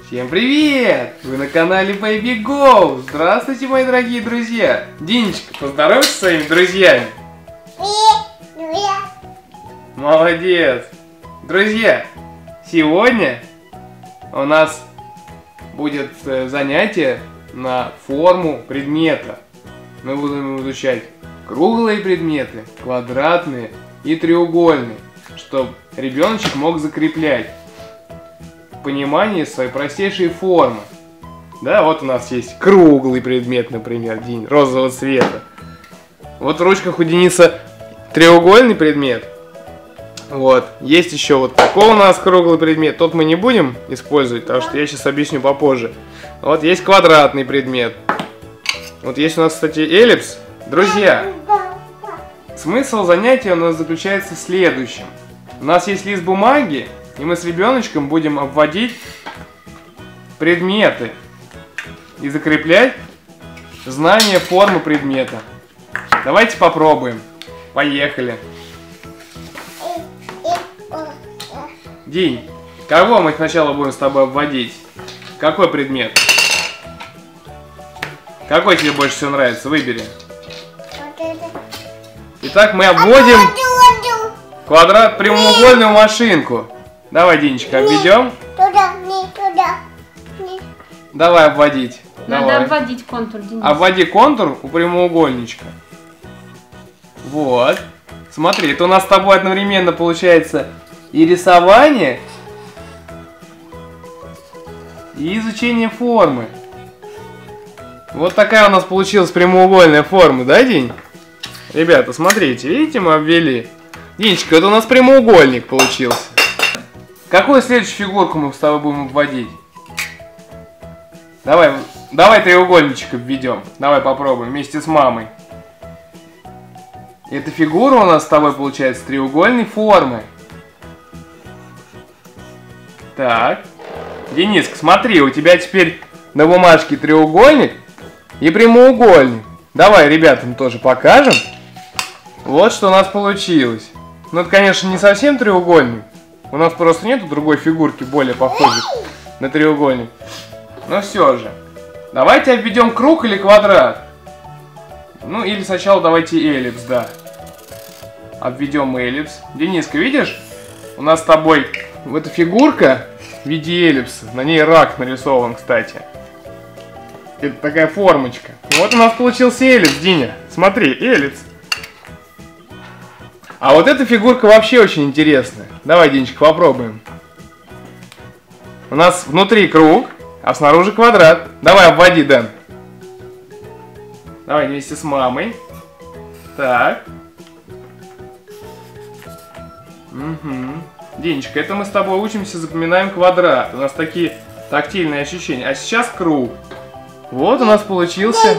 Всем привет! Вы на канале Baby Go! Здравствуйте, мои дорогие друзья! Динечка, поздоровайся со своими друзьями! Молодец! Друзья, сегодня у нас будет занятие на форму предмета. Мы будем изучать круглые предметы, квадратные и треугольные, чтобы ребеночек мог закреплять понимание своей простейшей формы. Да, вот у нас есть круглый предмет, например, День розового цвета. Вот в ручках у Дениса треугольный предмет. Вот, есть еще вот такой у нас круглый предмет. Тот мы не будем использовать, потому что я сейчас объясню попозже. Вот есть квадратный предмет. Вот есть у нас, кстати, эллипс. Друзья, смысл занятия у нас заключается в следующем. У нас есть лист бумаги, и мы с ребеночком будем обводить предметы и закреплять знание формы предмета. Давайте попробуем. Поехали. День, кого мы сначала будем с тобой обводить? Какой предмет? Какой тебе больше всего нравится? Выбери. Итак, мы обводим квадрат, прямоугольную машинку. Давай, Динечка, обведем. Давай обводить. Надо обводить контур, Денис. Обводи контур у прямоугольничка. Вот. Смотри, это у нас с тобой одновременно получается и рисование, и изучение формы. Вот такая у нас получилась прямоугольная форма, да, День? Ребята, смотрите, видите, мы обвели. Денечка, это у нас прямоугольник получился. Какую следующую фигурку мы с тобой будем обводить? Давай треугольничек обведем. Давай попробуем вместе с мамой. Эта фигура у нас с тобой получается треугольной формы. Так. Дениска, смотри, у тебя теперь на бумажке треугольник и прямоугольник. Давай ребятам тоже покажем. Вот что у нас получилось. Ну, это, конечно, не совсем треугольник. У нас просто нету другой фигурки, более похожей на треугольник. Но все же. Давайте обведем круг или квадрат. Ну, или сначала давайте эллипс, да. Обведем эллипс. Дениска, видишь? У нас с тобой вот эта фигурка в виде эллипса. На ней рак нарисован, кстати. Это такая формочка. Вот у нас получился эллипс, Диня. Смотри, эллипс. А вот эта фигурка вообще очень интересная. Давай, Денечка, попробуем. У нас внутри круг, а снаружи квадрат. Давай, обводи, Дэн. Давай вместе с мамой. Так. Угу. Денечка, это мы с тобой учимся, запоминаем квадрат. У нас такие тактильные ощущения. А сейчас круг. Вот у нас получился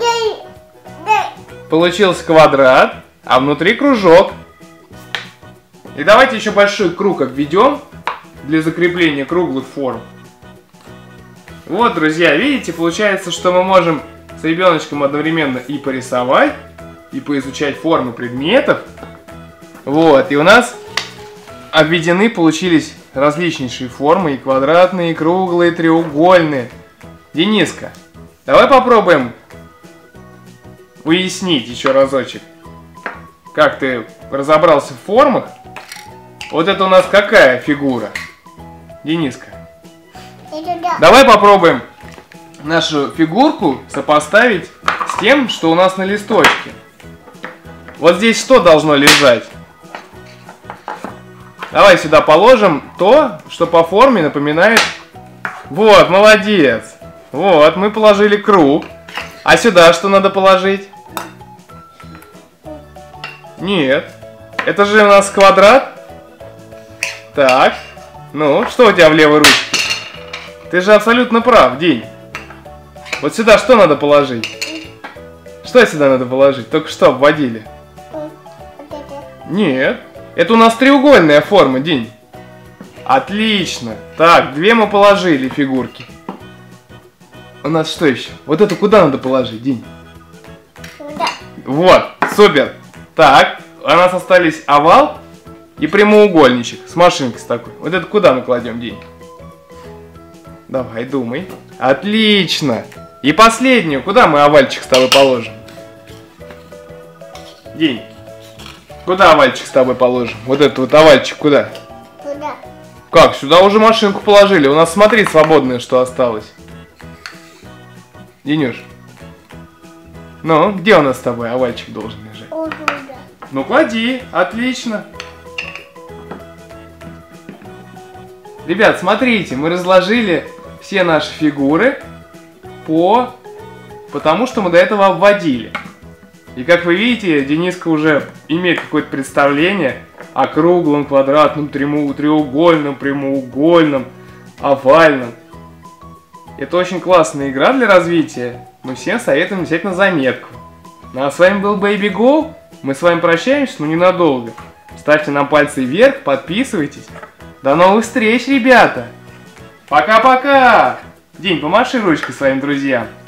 квадрат, а внутри кружок. И давайте еще большой круг обведем для закрепления круглых форм. Вот, друзья, видите, получается, что мы можем с ребеночком одновременно и порисовать, и поизучать формы предметов. Вот, и у нас обведены получились различнейшие формы, и квадратные, и круглые, и треугольные. Дениска, давай попробуем уяснить еще разочек, как ты разобрался в формах. Вот это у нас какая фигура? Дениска. Давай попробуем нашу фигурку сопоставить с тем, что у нас на листочке. Вот здесь что должно лежать? Давай сюда положим то, что по форме напоминает... Вот, молодец. Вот, мы положили круг. А сюда что надо положить? Нет. Это же у нас квадрат. Так, ну, что у тебя в левой ручке? Ты же абсолютно прав, День. Вот сюда что надо положить? Что сюда надо положить? Только что обводили. Нет, это у нас треугольная форма, День. Отлично. Так, две мы положили фигурки. У нас что еще? Вот эту куда надо положить, День? Сюда. Вот, супер. Так, у нас остались овал и прямоугольничек с машинкой с такой. Вот это куда мы кладем, День? Давай, думай. Отлично. И последнюю. Куда мы овальчик с тобой положим? День. Куда овальчик с тобой положим? Вот этот вот овальчик куда? Куда? Как? Сюда уже машинку положили. У нас, смотри, свободное, что осталось. Денюш. Ну, где у нас с тобой овальчик должен лежать? Вот туда. Ну, клади. Отлично. Ребят, смотрите, мы разложили все наши фигуры потому что мы до этого обводили. И как вы видите, Дениска уже имеет какое-то представление о круглом, квадратном, треугольном, прямоугольном, овальном. Это очень классная игра для развития. Мы всем советуем взять на заметку. Ну а с вами был Baby Go. Мы с вами прощаемся, но ненадолго. Ставьте нам пальцы вверх, подписывайтесь. До новых встреч, ребята! Пока-пока! День, помаши ручкой своим друзьям.